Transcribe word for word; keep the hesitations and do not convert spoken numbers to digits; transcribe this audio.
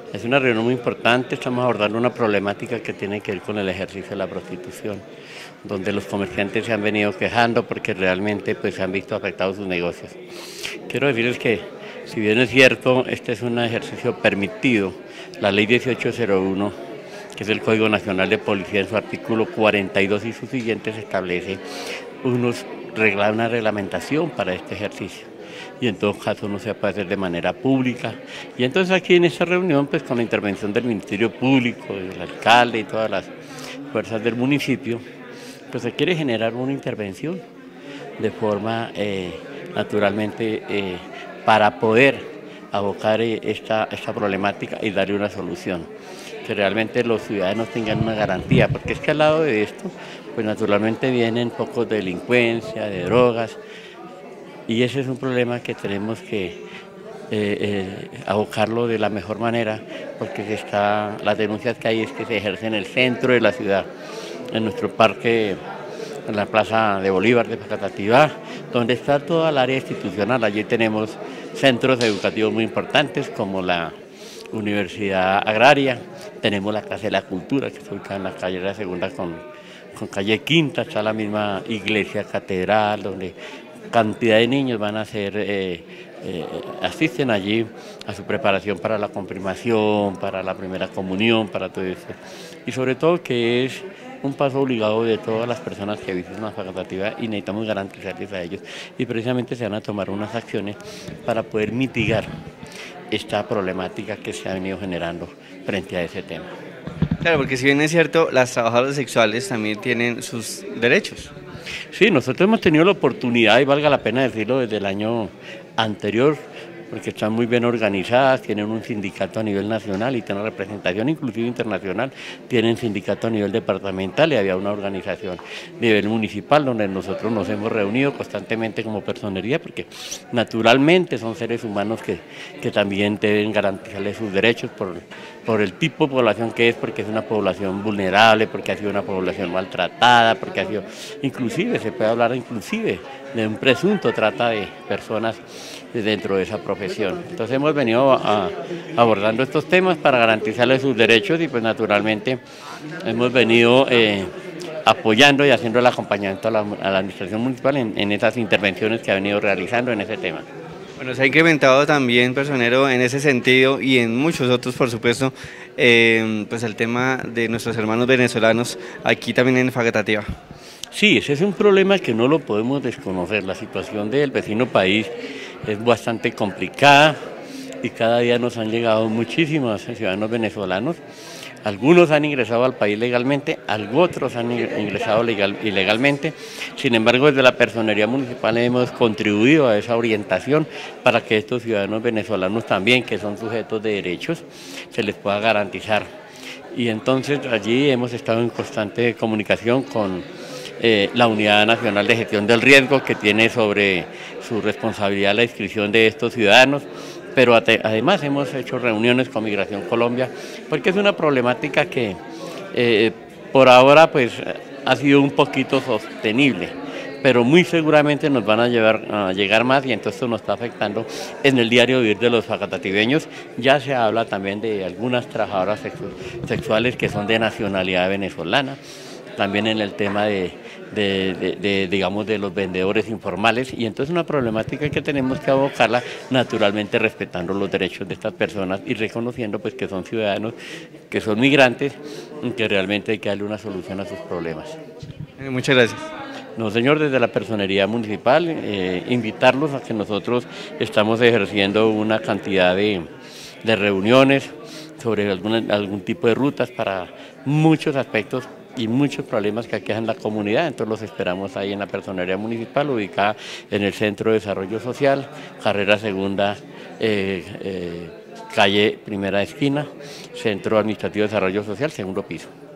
Es una reunión muy importante, estamos abordando una problemática que tiene que ver con el ejercicio de la prostitución, donde los comerciantes se han venido quejando porque realmente pues, se han visto afectados sus negocios. Quiero decirles que, si bien es cierto, este es un ejercicio permitido, la ley dieciocho cero uno, que es el Código Nacional de Policía, en su artículo cuarenta y dos y sus siguientes, establece unos, una reglamentación para este ejercicio. Y en todo caso no se puede hacer de manera pública. Y entonces aquí en esta reunión, pues con la intervención del Ministerio Público, del alcalde y todas las fuerzas del municipio, pues se quiere generar una intervención de forma eh, naturalmente eh, para poder abocar esta, esta problemática y darle una solución, que realmente los ciudadanos tengan una garantía, porque es que al lado de esto, pues naturalmente vienen pocos de delincuencia, de drogas, y ese es un problema que tenemos que eh, eh, abocarlo de la mejor manera, porque está, las denuncias que hay es que se ejerce en el centro de la ciudad, en nuestro parque, en la Plaza de Bolívar de Facatativá, donde está toda el área institucional. Allí tenemos centros educativos muy importantes como la Universidad Agraria, tenemos la Casa de la Cultura, que está ubicada en la calle de la Segunda con, con calle Quinta, está la misma iglesia catedral, donde cantidad de niños van a hacer, eh, eh, asisten allí a su preparación para la confirmación, para la primera comunión, para todo eso. Y sobre todo que es un paso obligado de todas las personas que visitan la Facatativá y necesitamos garantizarles a ellos. Y precisamente se van a tomar unas acciones para poder mitigar esta problemática que se ha venido generando frente a ese tema. Claro, porque si bien es cierto, las trabajadoras sexuales también tienen sus derechos. Sí, nosotros hemos tenido la oportunidad, y valga la pena decirlo, desde el año anterior, porque están muy bien organizadas, tienen un sindicato a nivel nacional y tienen representación inclusive internacional, tienen sindicato a nivel departamental y había una organización a nivel municipal donde nosotros nos hemos reunido constantemente como personería, porque naturalmente son seres humanos que, que también deben garantizarles sus derechos por, por el tipo de población que es, porque es una población vulnerable, porque ha sido una población maltratada, porque ha sido, inclusive se puede hablar inclusive de un presunto trata de personas dentro de esa profesión. Entonces hemos venido a, a, abordando estos temas para garantizarles sus derechos y pues naturalmente hemos venido eh, apoyando y haciendo el acompañamiento a la, a la administración municipal en, en esas intervenciones que ha venido realizando en ese tema. Bueno, se ha incrementado también, personero, en ese sentido y en muchos otros, por supuesto, eh, pues el tema de nuestros hermanos venezolanos aquí también en Facatativá. Sí, ese es un problema que no lo podemos desconocer. La situación del vecino país es bastante complicada y cada día nos han llegado muchísimos ciudadanos venezolanos. Algunos han ingresado al país legalmente, otros han ingresado legal, ilegalmente. Sin embargo, desde la Personería Municipal hemos contribuido a esa orientación para que estos ciudadanos venezolanos también, que son sujetos de derechos, se les pueda garantizar. Y entonces allí hemos estado en constante comunicación con Eh, la Unidad Nacional de Gestión del Riesgo, que tiene sobre su responsabilidad la inscripción de estos ciudadanos, pero además hemos hecho reuniones con Migración Colombia, porque es una problemática que eh, por ahora pues ha sido un poquito sostenible, pero muy seguramente nos van a, llevar, a llegar más y entonces esto nos está afectando en el diario vivir de los facatativeños. Ya se habla también de algunas trabajadoras sexu sexuales que son de nacionalidad venezolana, también en el tema de, de, de, de, digamos, de los vendedores informales, y entonces una problemática que tenemos que abocarla naturalmente respetando los derechos de estas personas y reconociendo pues que son ciudadanos, que son migrantes, y que realmente hay que darle una solución a sus problemas. Muchas gracias. No, señor, desde la Personería Municipal, eh, invitarlos a que nosotros estamos ejerciendo una cantidad de, de reuniones sobre alguna, algún tipo de rutas para muchos aspectos y muchos problemas que aquejan la comunidad. Entonces los esperamos ahí en la Personería Municipal, ubicada en el Centro de Desarrollo Social, carrera segunda, eh, eh, calle primera esquina, Centro Administrativo de Desarrollo Social, segundo piso.